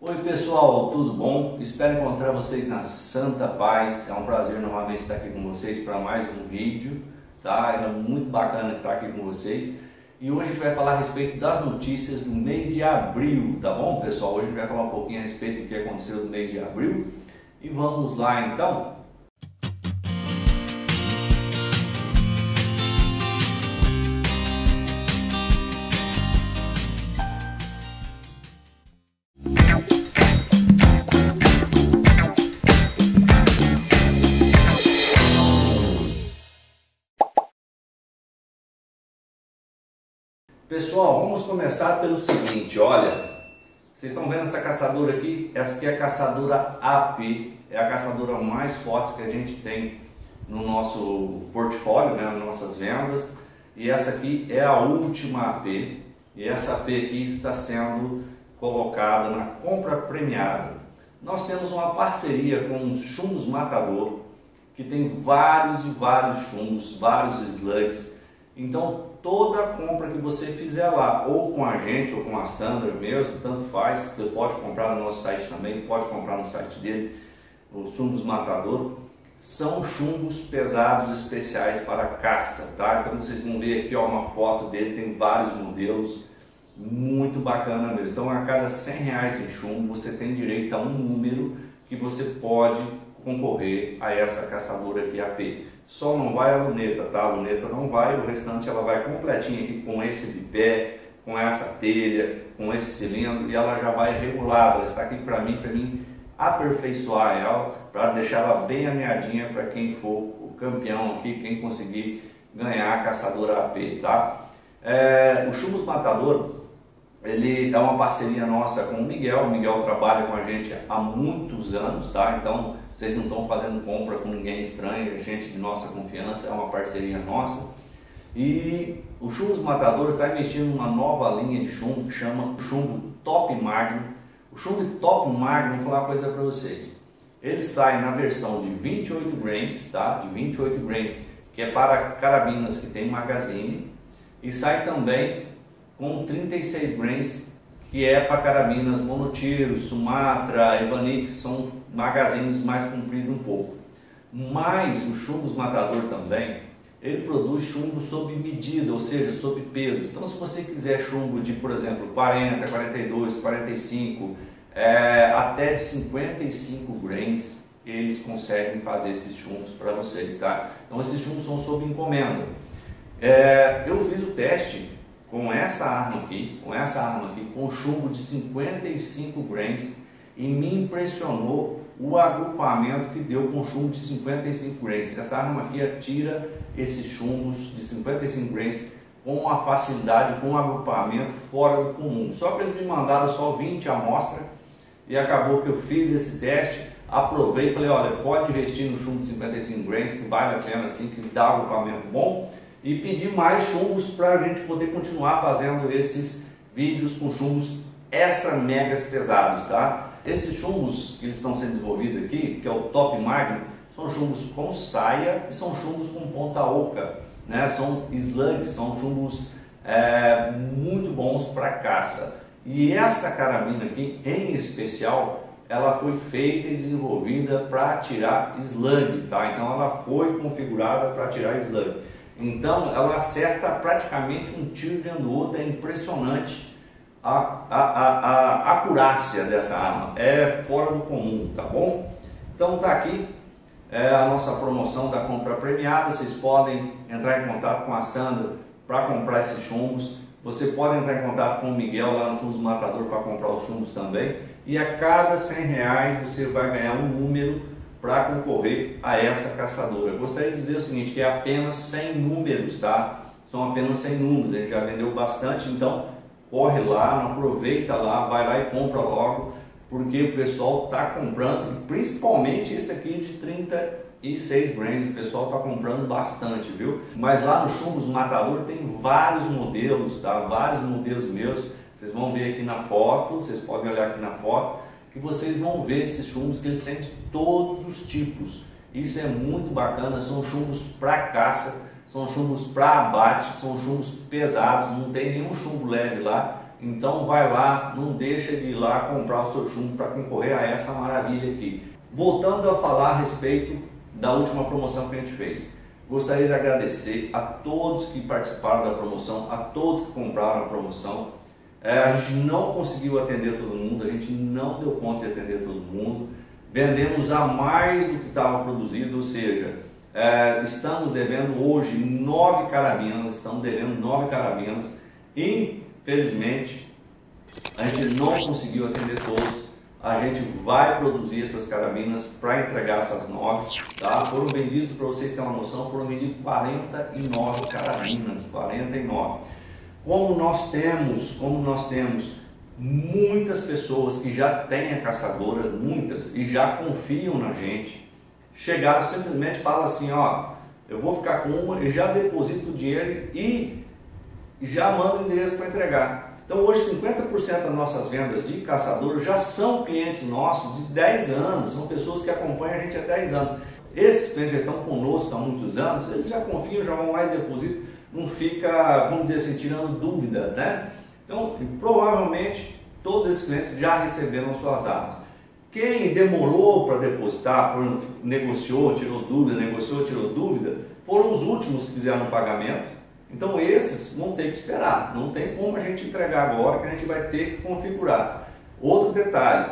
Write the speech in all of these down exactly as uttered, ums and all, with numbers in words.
Oi pessoal, tudo bom? Espero encontrar vocês na santa paz. É um prazer novamente estar aqui com vocês para mais um vídeo, tá? É muito bacana estar aqui com vocês. E hoje a gente vai falar a respeito das notícias do mês de abril, tá bom pessoal? Hoje a gente vai falar um pouquinho a respeito do que aconteceu no mês de abril. E vamos lá então. Pessoal, vamos começar pelo seguinte, olha, vocês estão vendo essa caçadora aqui? Essa aqui é a caçadora A P, é a caçadora mais forte que a gente tem no nosso portfólio, né, nas nossas vendas, e essa aqui é a última A P, e essa A P aqui está sendo colocada na compra premiada. Nós temos uma parceria com os Chumbos Matador, que tem vários e vários chumbos, vários slugs, então toda compra que você fizer lá, ou com a gente, ou com a Sandra mesmo, tanto faz, você pode comprar no nosso site também, pode comprar no site dele, o Chumbos Matador, são chumbos pesados especiais para caça, tá? Então vocês vão ver aqui ó, uma foto dele, tem vários modelos, muito bacana mesmo. Então a cada cem reais em chumbo, você tem direito a um número que você pode concorrer a essa caçadora aqui A P. Só não vai a luneta, tá? A luneta não vai, o restante ela vai completinha aqui com esse bipé, com essa telha, com esse cilindro, e ela já vai regulada. Ela está aqui para mim, para mim aperfeiçoar ela, para deixar ela bem alinhadinha para quem for o campeão aqui, quem conseguir ganhar a caçadora A P, tá? É, o Chumbos Matador, ele é uma parceria nossa com o Miguel. O Miguel trabalha com a gente há muitos anos, tá? Então vocês não estão fazendo compra com ninguém estranho, é gente de nossa confiança, é uma parceria nossa. E o Chumbos Matador está investindo numa nova linha de chumbo que chama o chumbo Top Magnum. O chumbo Top Magnum, vou falar uma coisa para vocês. Ele sai na versão de vinte e oito grains, tá? De vinte e oito grains, que é para carabinas que tem magazine, e sai também com trinta e seis grains, que é para carabinas monotiro, Sumatra, Evanix, são magazines mais compridos um pouco. Mas o Chumbos Matador também, ele produz chumbo sob medida, ou seja, sob peso. Então se você quiser chumbo de, por exemplo, quarenta, quarenta e dois, quarenta e cinco, é, até de cinquenta e cinco grains, eles conseguem fazer esses chumbos para vocês, tá? Então esses chumbos são sob encomenda. É, eu fiz o teste com essa arma aqui, com essa arma aqui, com chumbo de cinquenta e cinco grains, e me impressionou o agrupamento que deu com chumbo de cinquenta e cinco grains. Essa arma aqui atira esses chumbos de cinquenta e cinco grains com uma facilidade, com um agrupamento fora do comum. Só que eles me mandaram só vinte amostras e acabou que eu fiz esse teste, aprovei e falei, olha, pode investir no chumbo de cinquenta e cinco grains, que vale a pena assim, que dá agrupamento bom, e pedir mais chumbos para a gente poder continuar fazendo esses vídeos com chumbos extra megas pesados, tá? Esses chumbos que eles estão sendo desenvolvidos aqui, que é o Top Magnum, são chumbos com saia e são chumbos com ponta oca, né? São slugs, são chumbos é, muito bons para caça. E essa carabina aqui, em especial, ela foi feita e desenvolvida para atirar slug, tá? Então ela foi configurada para atirar slug. Então ela acerta praticamente um tiro dentro do outro, é impressionante a, a, a, a acurácia dessa arma, é fora do comum, tá bom? Então tá aqui é, a nossa promoção da compra premiada. Vocês podem entrar em contato com a Sandra para comprar esses chumbos, você pode entrar em contato com o Miguel lá no Chumbos Matador para comprar os chumbos também, e a cada cem reais você vai ganhar um número para concorrer a essa caçadora. Eu gostaria de dizer o seguinte, que é apenas cem números, tá? São apenas cem números, a gente já vendeu bastante, então corre lá, aproveita lá, vai lá e compra logo, porque o pessoal está comprando, principalmente esse aqui de trinta e seis grains, o pessoal está comprando bastante, viu? Mas lá no Chumbos Matador tem vários modelos, tá? Vários modelos meus, vocês vão ver aqui na foto, vocês podem olhar aqui na foto, que vocês vão ver esses chumbos que eles têm de todos os tipos. Isso é muito bacana, são chumbos para caça, são chumbos para abate, são chumbos pesados, não tem nenhum chumbo leve lá. Então vai lá, não deixa de ir lá comprar o seu chumbo para concorrer a essa maravilha aqui. Voltando a falar a respeito da última promoção que a gente fez. Gostaria de agradecer a todos que participaram da promoção, a todos que compraram a promoção. É, a gente não conseguiu atender todo mundo, a gente não deu conta de atender todo mundo. Vendemos a mais do que estava produzido, ou seja, é, estamos devendo hoje nove carabinas, estamos devendo nove carabinas. Infelizmente, a gente não conseguiu atender todos. A gente vai produzir essas carabinas para entregar essas nove, tá? Foram vendidos, para vocês terem uma noção, foram vendidos quarenta e nove carabinas, quarenta e nove. Como nós temos, como nós temos muitas pessoas que já têm a caçadora, muitas, e já confiam na gente, chegaram simplesmente falam assim, ó, eu vou ficar com uma e já deposito o dinheiro e já mando o endereço para entregar. Então hoje cinquenta por cento das nossas vendas de caçador já são clientes nossos de dez anos, são pessoas que acompanham a gente há dez anos. Esses clientes já estão conosco há muitos anos, eles já confiam, já vão lá e depositam, não fica, vamos dizer assim, tirando dúvidas, né? Então, provavelmente, todos esses clientes já receberam suas atas. Quem demorou para depositar, negociou, tirou dúvida, negociou, tirou dúvida, foram os últimos que fizeram o pagamento. Então esses vão ter que esperar, não tem como a gente entregar agora, que a gente vai ter que configurar. Outro detalhe,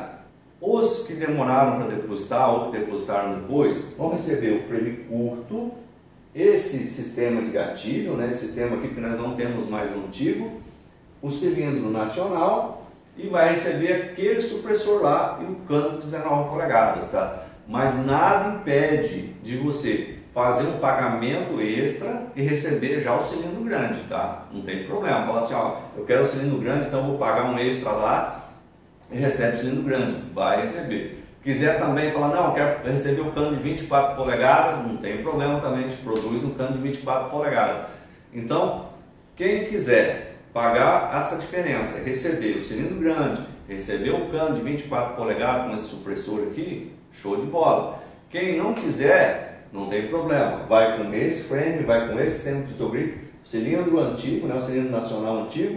os que demoraram para depositar ou que depositaram depois, vão receber o frame curto, esse sistema de gatilho, né, esse sistema aqui que nós não temos mais no antigo, o cilindro nacional e vai receber aquele supressor lá e o cano de dezenove polegadas, tá? Mas nada impede de você fazer um pagamento extra e receber já o cilindro grande, tá? Não tem problema. Fala assim, ó, eu quero o cilindro grande, então vou pagar um extra lá e recebe o cilindro grande. Vai receber. Quiser também falar, não, eu quero receber o cano de vinte e quatro polegadas, não tem problema também, a gente produz um cano de vinte e quatro polegadas. Então, quem quiser pagar essa diferença, receber o cilindro grande, receber o cano de vinte e quatro polegadas com esse supressor aqui, show de bola. Quem não quiser, não tem problema, vai com esse frame, vai com esse sistema de pistol grip, cilindro antigo, né, o cilindro nacional antigo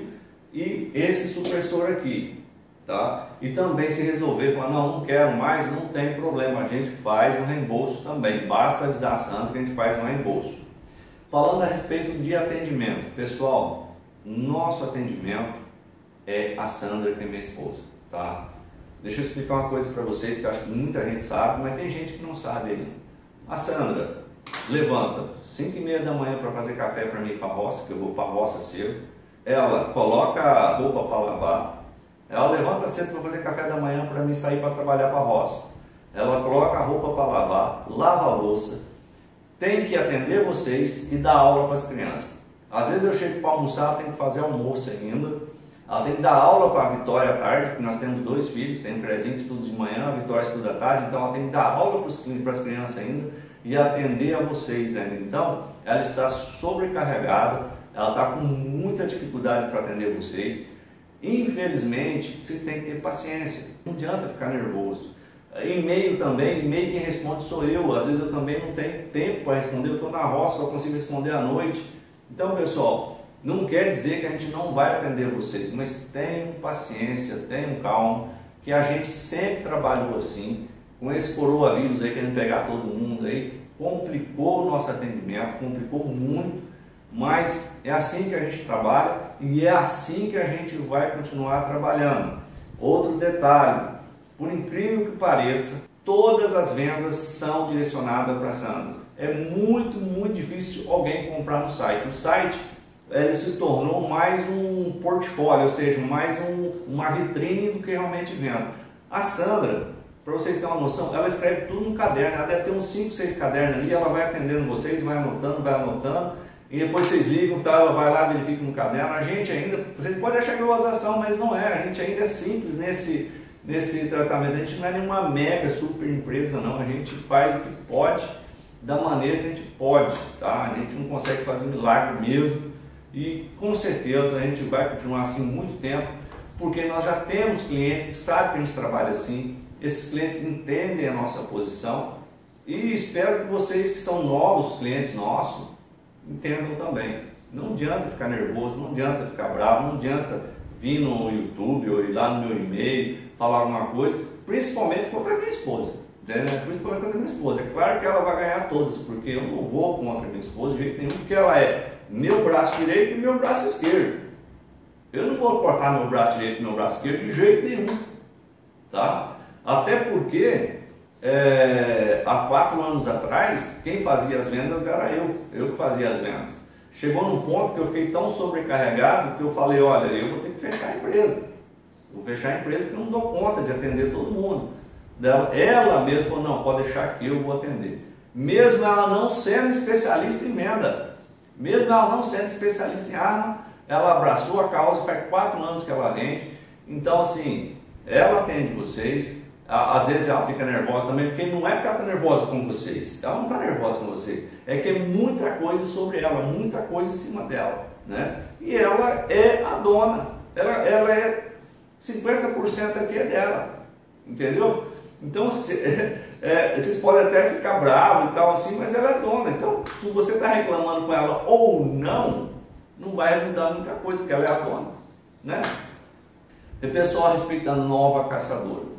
e esse supressor aqui, tá? E também se resolver, falar, não, não quero mais, não tem problema, a gente faz um reembolso também, basta avisar a Sandra que a gente faz um reembolso. Falando a respeito de atendimento, pessoal, nosso atendimento é a Sandra, que é minha esposa, tá? Deixa eu explicar uma coisa para vocês que eu acho que muita gente sabe, mas tem gente que não sabe ainda. A Sandra levanta cinco e meia da manhã para fazer café para mim ir para a roça, que eu vou para a roça cedo. Ela coloca a roupa para lavar. Ela levanta cedo para fazer café da manhã para mim sair para trabalhar para a roça. Ela coloca a roupa para lavar, lava a louça, tem que atender vocês e dar aula para as crianças. Às vezes eu chego para almoçar, tenho que fazer almoço ainda. Ela tem que dar aula para a Vitória à tarde, porque nós temos dois filhos, tem um Crezinho que estuda de manhã, a Vitória estuda à tarde, então ela tem que dar aula para as crianças ainda e atender a vocês ainda. Então, ela está sobrecarregada, ela está com muita dificuldade para atender vocês. Infelizmente, vocês têm que ter paciência, não adianta ficar nervoso. E-mail também, e-mail quem responde sou eu, às vezes eu também não tenho tempo para responder, eu estou na roça, só consigo responder à noite. Então, pessoal, não quer dizer que a gente não vai atender vocês, mas tenham paciência, tenham calma, que a gente sempre trabalhou assim, com esse coronavírus aí querendo pegar todo mundo aí, complicou o nosso atendimento, complicou muito, mas é assim que a gente trabalha e é assim que a gente vai continuar trabalhando. Outro detalhe, por incrível que pareça, todas as vendas são direcionadas para a Sandra. É muito, muito difícil alguém comprar no site. O site ele se tornou mais um portfólio, ou seja, mais um, uma vitrine do que realmente venda. A Sandra, para vocês terem uma noção, ela escreve tudo no caderno, ela deve ter uns cinco, seis cadernos ali, ela vai atendendo vocês, vai anotando, vai anotando, e depois vocês ligam, tá, ela vai lá, verifica no caderno. A gente ainda, vocês podem achar que é inovação, mas não é, a gente ainda é simples nesse, nesse tratamento, a gente não é nenhuma mega super empresa não, a gente faz o que pode, da maneira que a gente pode, tá? A gente não consegue fazer milagre mesmo, e com certeza a gente vai continuar assim muito tempo, porque nós já temos clientes que sabem que a gente trabalha assim, esses clientes entendem a nossa posição e espero que vocês que são novos clientes nossos entendam também. Não adianta ficar nervoso, não adianta ficar bravo, não adianta vir no YouTube ou ir lá no meu e-mail, falar alguma coisa, principalmente contra a minha esposa, né? Principalmente contra a minha esposa. É claro que ela vai ganhar todas, porque eu não vou contra a minha esposa de jeito nenhum, porque ela é meu braço direito e meu braço esquerdo. Eu não vou cortar meu braço direito e meu braço esquerdo de jeito nenhum, tá? Até porque é, há quatro anos atrás, quem fazia as vendas era eu, eu que fazia as vendas. Chegou num ponto que eu fiquei tão sobrecarregado que eu falei, olha, eu vou ter que fechar a empresa. Vou fechar a empresa porque eu não dou conta de atender todo mundo. Ela mesma falou, não, pode deixar que eu vou atender. Mesmo ela não sendo especialista em venda, mesmo ela não sendo especialista em arma, ela abraçou a causa, faz quatro anos que ela vende. Então, assim, ela atende vocês. Às vezes ela fica nervosa também, porque não é porque ela está nervosa com vocês, ela não está nervosa com vocês, é que é muita coisa sobre ela, muita coisa em cima dela, né? E ela é a dona, ela, ela é cinquenta por cento aqui é dela, entendeu? Então se, é, vocês podem até ficar bravos e tal assim, mas ela é dona. Então se você está reclamando com ela ou não, não vai mudar muita coisa, porque ela é a dona, né? E pessoal, a respeito da nova caçadora,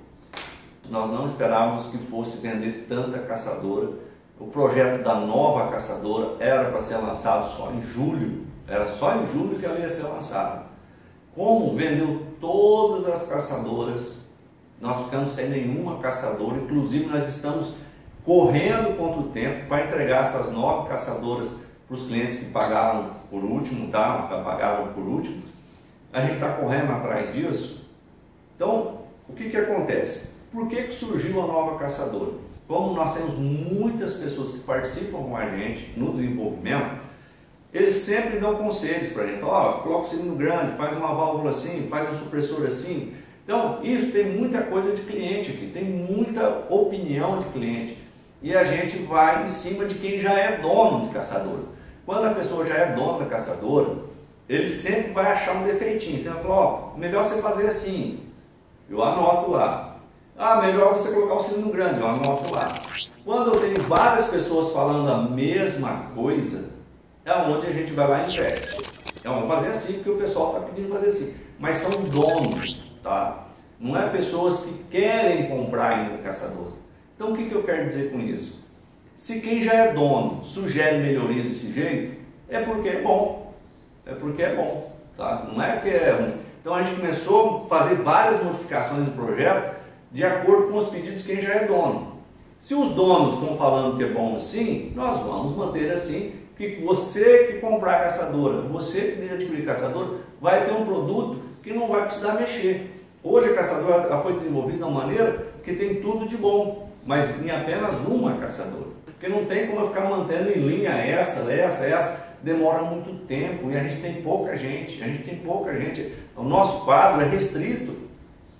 nós não esperávamos que fosse vender tanta caçadora. O projeto da nova caçadora era para ser lançado só em julho, era só em julho que ela ia ser lançada. Como vendeu todas as caçadoras, nós ficamos sem nenhuma caçadora, inclusive nós estamos correndo contra o tempo para entregar essas nove caçadoras para os clientes que pagaram por último, tá? Que pagaram por último. A gente está correndo atrás disso. Então, o que que acontece? Por que que surgiu a nova caçadora? Como nós temos muitas pessoas que participam com a gente no desenvolvimento, eles sempre dão conselhos para a gente. Ó, oh, coloca o cilindro grande, faz uma válvula assim, faz um supressor assim. Então, isso tem muita coisa de cliente aqui, tem muita opinião de cliente. E a gente vai em cima de quem já é dono de caçadora. Quando a pessoa já é dona da caçadora, ele sempre vai achar um defeitinho. Você vai falar, ó, oh, melhor você fazer assim. Eu anoto lá. Ah, melhor você colocar o cilindro grande, eu anoto lá. Quando eu tenho várias pessoas falando a mesma coisa, é onde a gente vai lá e investe. Então, vamos fazer assim, porque o pessoal está pedindo fazer assim. Mas são donos, tá? Não é pessoas que querem comprar ainda caçador. Então, o que que eu quero dizer com isso? Se quem já é dono sugere melhorias desse jeito, é porque é bom. É porque é bom, tá? Não é porque é ruim. Então, a gente começou a fazer várias modificações no projeto de acordo com os pedidos de quem já é dono. Se os donos estão falando que é bom assim, nós vamos manter assim, que você que comprar caçadora, você que adquirir caçadora, vai ter um produto que não vai precisar mexer. Hoje a caçadora ela foi desenvolvida de uma maneira que tem tudo de bom, mas em apenas uma caçadora. Porque não tem como eu ficar mantendo em linha essa, essa, essa, demora muito tempo e a gente tem pouca gente, a gente tem pouca gente. O nosso quadro é restrito.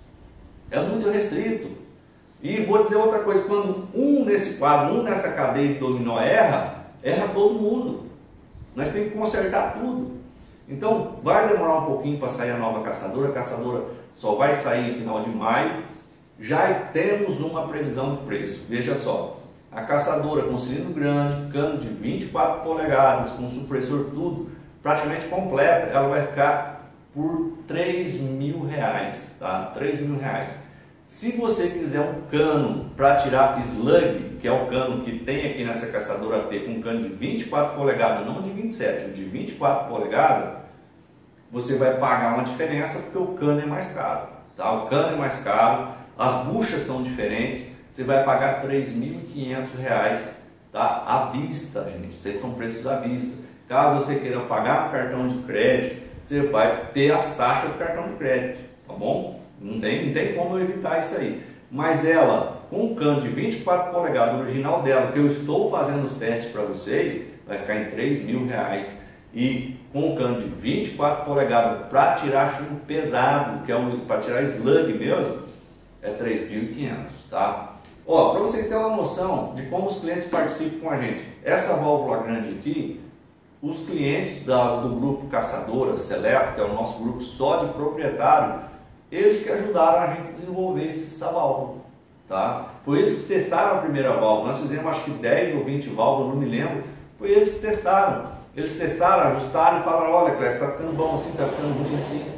É muito restrito. E vou dizer outra coisa, quando um nesse quadro, um nessa cadeia de dominó erra, erra todo mundo. Nós temos que consertar tudo. Então, vai demorar um pouquinho para sair a nova caçadora. A caçadora só vai sair no final de maio. Já temos uma previsão de preço. Veja só, a caçadora com cilindro grande, cano de vinte e quatro polegadas, com supressor tudo, praticamente completa, ela vai ficar por três mil reais, tá? três mil reais. Se você quiser um cano para tirar slug, que é o cano que tem aqui nessa caçadora P, com um cano de vinte e quatro polegadas, não de vinte e sete, de vinte e quatro polegadas, você vai pagar uma diferença porque o cano é mais caro, tá? O cano é mais caro, as buchas são diferentes, você vai pagar três mil e quinhentos reais, tá? À vista, gente, esses são preços à vista. Caso você queira pagar um cartão de crédito, você vai ter as taxas do cartão de crédito, tá bom? Não tem, não tem como eu evitar isso aí. Mas ela, com um cano de vinte e quatro polegadas, original dela, que eu estou fazendo os testes para vocês, vai ficar em três mil reais. E com um cano de vinte e quatro polegadas para tirar chumbo pesado, que é um, para tirar slug mesmo, é três mil e quinhentos, tá? Ó, para vocês terem uma noção de como os clientes participam com a gente, essa válvula grande aqui, os clientes da, do grupo Caçadora Seleto, que é o nosso grupo só de proprietário, eles que ajudaram a gente a desenvolver essa válvula, tá? Foi eles que testaram a primeira válvula. Nós fizemos acho que dez ou vinte válvulas, não me lembro. Foi eles que testaram. Eles testaram, ajustaram e falaram, olha, Cleber, tá ficando bom assim, tá ficando ruim assim.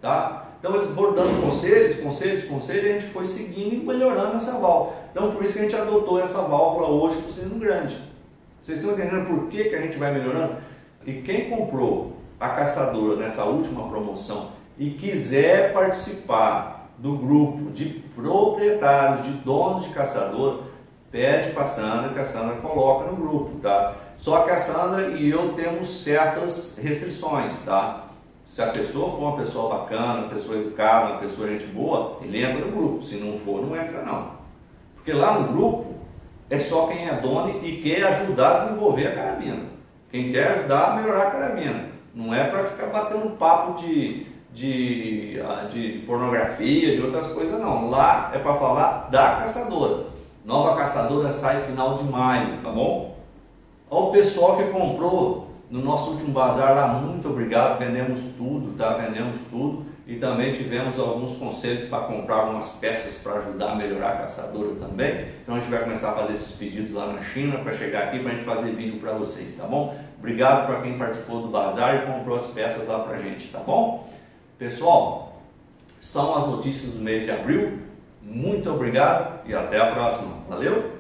tá? Então eles foram dando conselhos, conselhos, conselhos, e a gente foi seguindo e melhorando essa válvula. Então por isso que a gente adotou essa válvula hoje para o cilindro grande. Vocês estão entendendo por que, que a gente vai melhorando? E quem comprou a caçadora nessa última promoção e quiser participar do grupo de proprietários, de donos de caçadora, pede para a Sandra, que a Sandra coloca no grupo, tá? Só que a Sandra e eu temos certas restrições, tá? Se a pessoa for uma pessoa bacana, uma pessoa educada, uma pessoa gente boa, ele entra no grupo. Se não for, não entra não. Porque lá no grupo é só quem é dono e quer ajudar a desenvolver a carabina. Quem quer ajudar a melhorar a carabina. Não é para ficar batendo papo de, de, de, de pornografia, de outras coisas não. Lá é para falar da caçadora. Nova caçadora sai final de maio, tá bom? Ao pessoal que comprou no nosso último bazar lá, muito obrigado, vendemos tudo, tá? Vendemos tudo e também tivemos alguns conselhos para comprar algumas peças para ajudar a melhorar a caçadora também. Então a gente vai começar a fazer esses pedidos lá na China para chegar aqui para a gente fazer vídeo para vocês, tá bom? Obrigado para quem participou do bazar e comprou as peças lá pra gente, tá bom? Pessoal, são as notícias do mês de abril. Muito obrigado e até a próxima. Valeu!